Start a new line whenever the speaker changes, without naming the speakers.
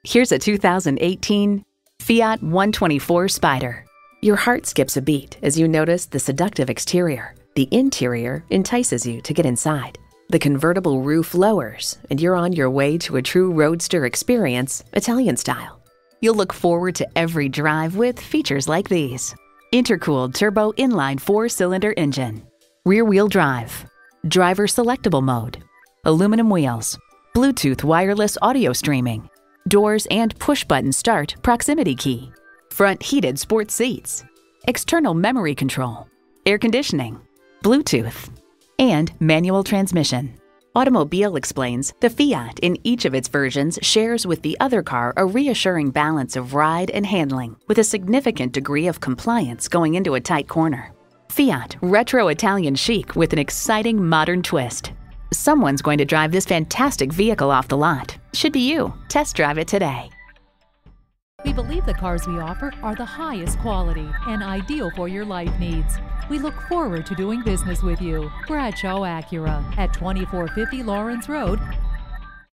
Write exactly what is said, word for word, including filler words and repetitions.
Here's a two thousand eighteen Fiat one twenty-four Spider. Your heart skips a beat as you notice the seductive exterior. The interior entices you to get inside. The convertible roof lowers, and you're on your way to a true roadster experience, Italian style. You'll look forward to every drive with features like these: intercooled turbo inline four-cylinder engine, rear-wheel drive, driver selectable mode, aluminum wheels, Bluetooth wireless audio streaming, doors and push-button start proximity key, front heated sports seats, external memory control, air conditioning, Bluetooth, and manual transmission. Automobile explains the Fiat in each of its versions shares with the other car a reassuring balance of ride and handling, with a significant degree of compliance going into a tight corner. Fiat, retro Italian chic with an exciting modern twist. Someone's going to drive this fantastic vehicle off the lot. Should be you. Test drive it today.
We believe the cars we offer are the highest quality and ideal for your life needs. We look forward to doing business with you. Bradshaw Acura at twenty-four fifty Lawrence Road,